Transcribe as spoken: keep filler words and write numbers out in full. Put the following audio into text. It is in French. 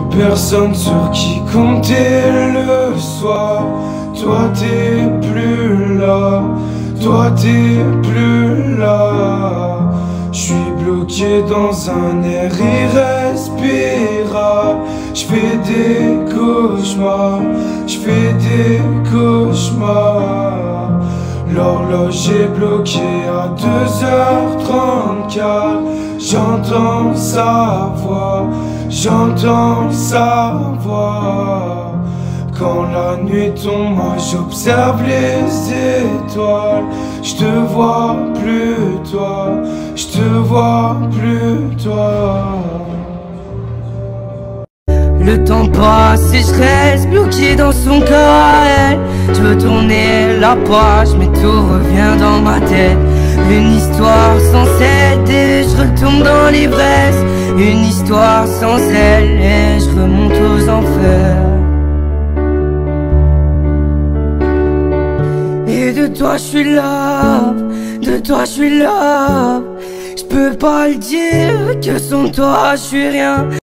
personne sur qui compter le soir. Toi t'es plus là, toi t'es plus là. J'suis bloqué dans un air irrespirable. J'fais des cauchemars, j'fais des cauchemars. L'horloge est bloquée à deux heures trente-quatre. J'entends sa voix, j'entends sa voix. Quand la nuit tombe, moi j'observe les étoiles. J'te vois plus toi, j'te vois plus toi. Le temps passe et je reste bloqué dans son corps. Je veux tourner la page mais tout revient dans ma tête. Une histoire sans celle et je retombe dans l'ivresse. Une histoire sans elle et je remonte aux enfers. Et de toi je suis là, de toi je suis là. Je peux pas le dire que sans toi je suis rien.